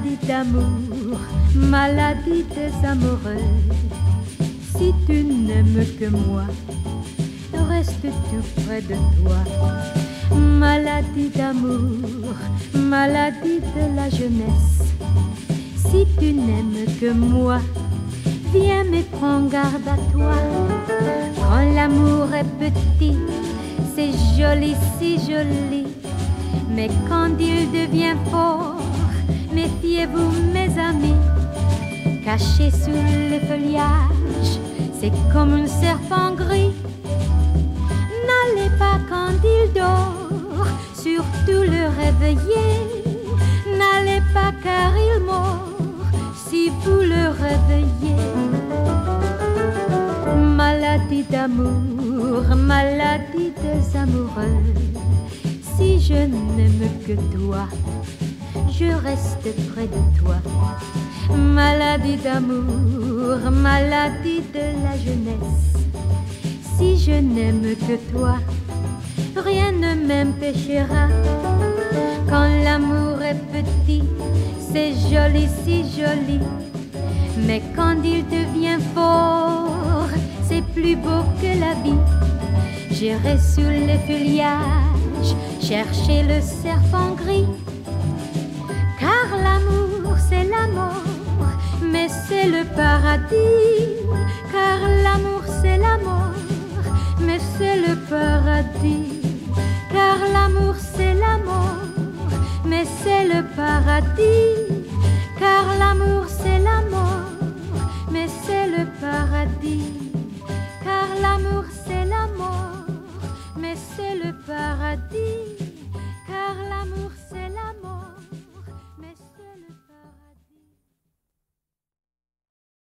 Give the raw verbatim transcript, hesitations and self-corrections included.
Maladie d'amour, maladie des amoureux. Si tu n'aimes que moi, reste tout près de toi. Maladie d'amour, maladie de la jeunesse. Si tu n'aimes que moi, viens mais prends garde à toi. Quand l'amour est petit, c'est joli, si joli. Mais quand il devient fort, méfiez-vous mes amis. Caché sous les feuillages, c'est comme un serpent gris. N'allez pas quand il dort, surtout le réveiller. N'allez pas car il mord si vous le réveillez. Maladie d'amour, maladie des amoureux. Si je n'aime que toi, je reste près de toi. Maladie d'amour, maladie de la jeunesse. Si je n'aime que toi, rien ne m'empêchera. Quand l'amour est petit, c'est joli, si joli. Mais quand il devient fort, c'est plus beau que la vie. J'irai sous les feuillages chercher le serpent gris. Car l'amour c'est la mort, mais c'est le paradis. Car l'amour c'est la mort, mais c'est le paradis. Car l'amour c'est la mort, mais c'est le paradis. Car l'amour c'est la mort, mais c'est le paradis. Car l'amour c'est la mort, mais c'est le paradis. Car l'amour c'est